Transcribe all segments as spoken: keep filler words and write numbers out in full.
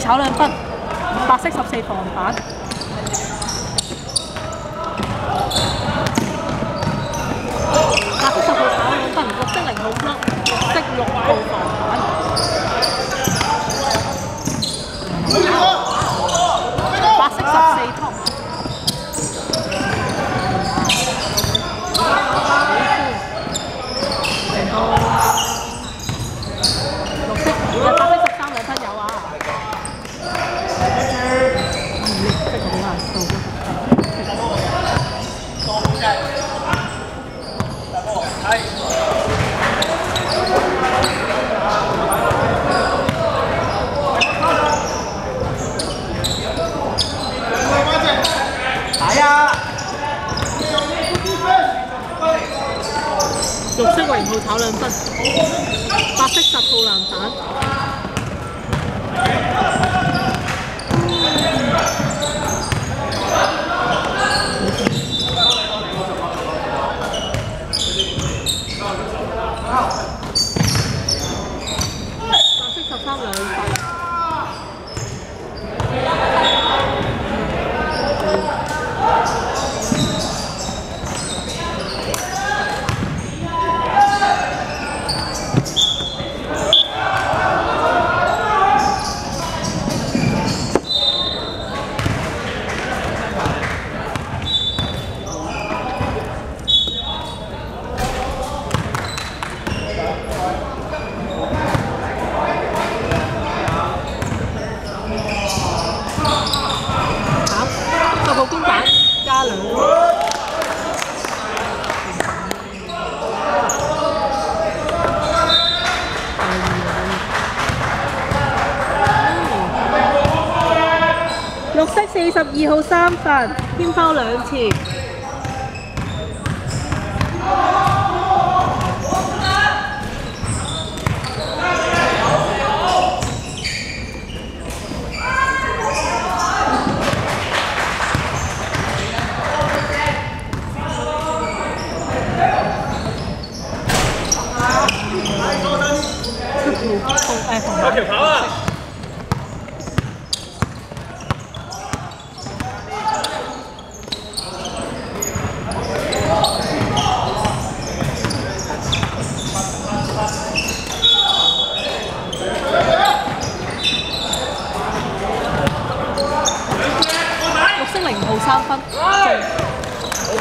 炒兩分，白色十四防板。白色十號炒兩分，綠色零號 block， 綠色六號防板。白色十四 top。零號。綠色，白色十三兩分有啊。綠色好難數。 係啊！ 綠色零號炒兩分，白色十號籃板。白色十三兩分。十號公板加兩分。綠色四十二號三分，添拋兩次。 有條跑啊！ 綠色零號三分，中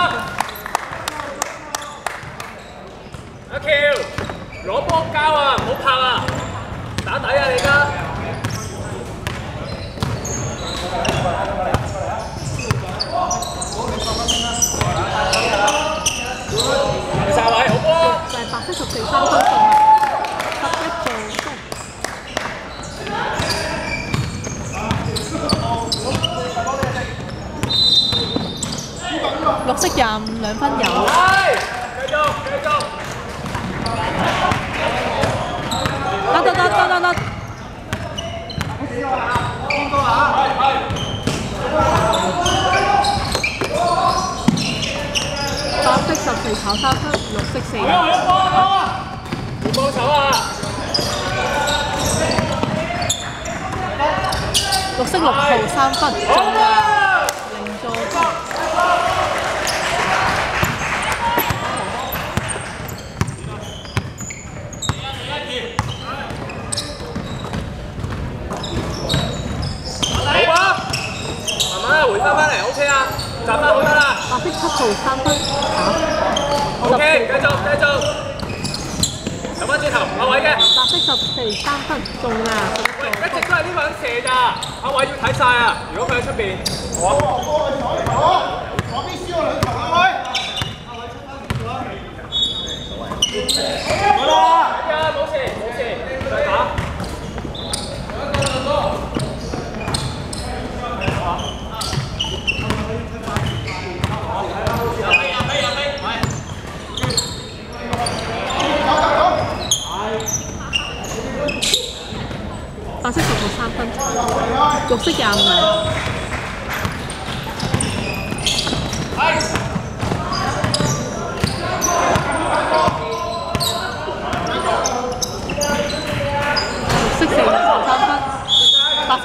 阿橋，攞波交啊，唔好拍啊！打底啊，你而家！晒位，好波！ 就係白色十四三分中啊，十一助攻。綠色廿五兩分有。 繼續，繼續。 得得得得得得。白色十四炒三分，綠色四。 要幫手啊！ 綠色六號三分，中啊！零助攻。 回翻翻嚟 ，OK 啊，集翻好得啦。 白色七號三分，打。 OK，繼續繼續。入翻轉頭，阿偉嘅。 白色十四三分，中啊！ 喂，一直都係呢個人射咋，阿偉要睇晒啊！如果佢喺出邊，好啊。左邊輸我兩球，阿偉。好啦，係啊，冇事冇事，再打。 白色十號三分，綠色廿五兩。綠色四十三分，白色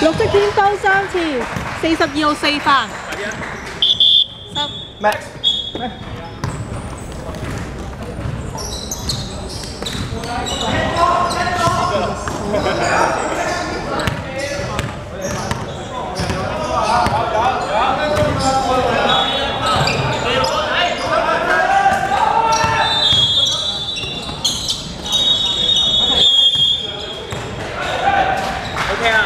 綠色天兜三次，四十二號四犯。十。 Max。 OK 啊。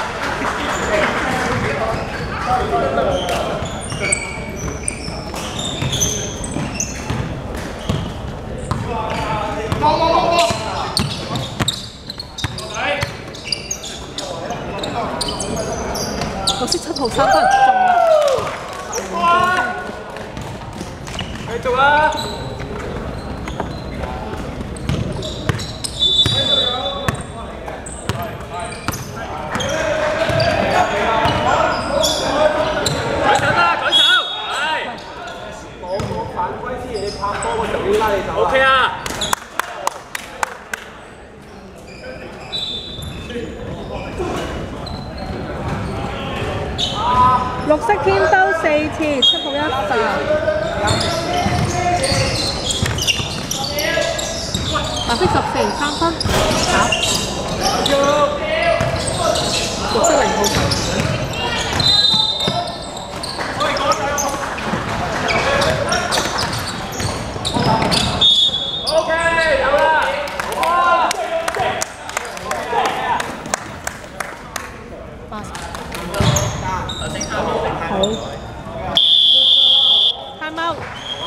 綠色七號三分中啦！ 繼續啊！改手啦，改手，係。冇冇犯規之前，你拍波我就要拉你走。OK 啊！ 綠色天兜四次，七號一罰。白色十四三分，打。綠色零號罰。 OK， 有啦，哇！ 八十。好。time out。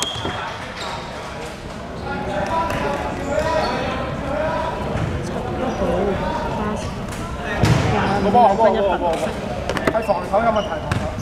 好波好波好波好波！係防守有問題，防守。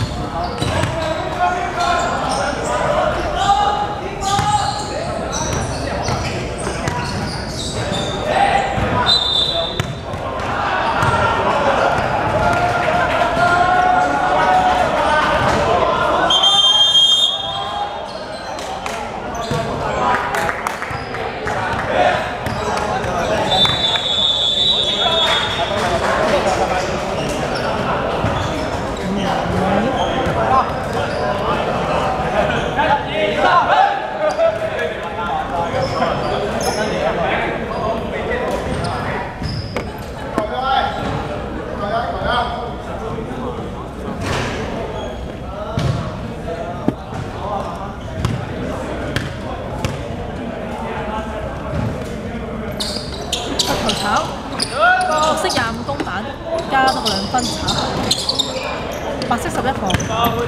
綠色廿五公板，加多個兩分炒。白色十一號。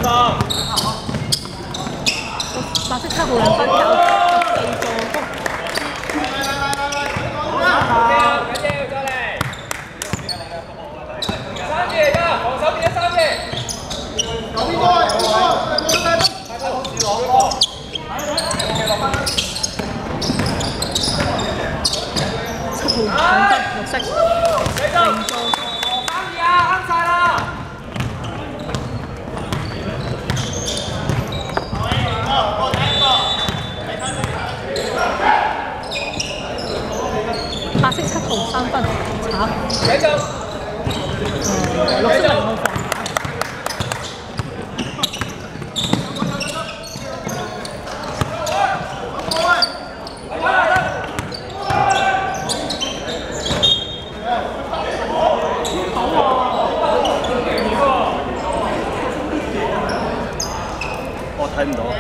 白色七號兩分有十四助攻。 緊要再嚟。三字嚟㗎，防守變咗三字。有邊個？有邊個？有邊個？係咪好自朗喎？ 七號兩分綠色。 繼續。三字啊，啱晒啦！ 白色七號三分炒。 繼續。 誒，綠色零號防。 我睇唔到。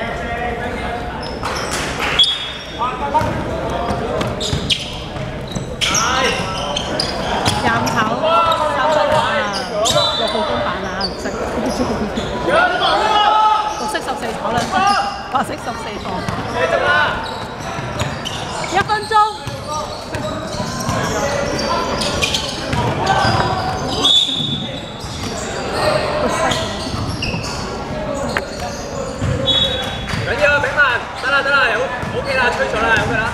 廿五炒三分啊！六號公板啊，綠色。綠色十四炒兩分，白色十四防。 繼續啦！ 一分鐘。 緊要啊，炳文，得啦得啦，有 OK 啦，吹咗啦 ，OK 啦。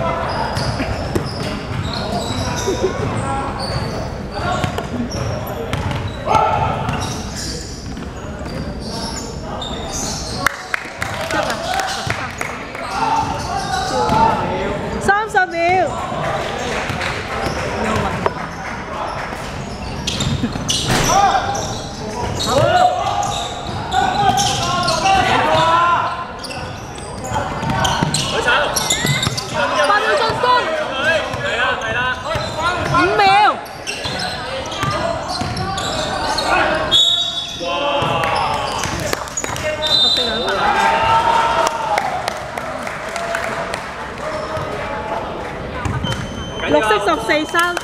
三十秒。 啊色十四三分。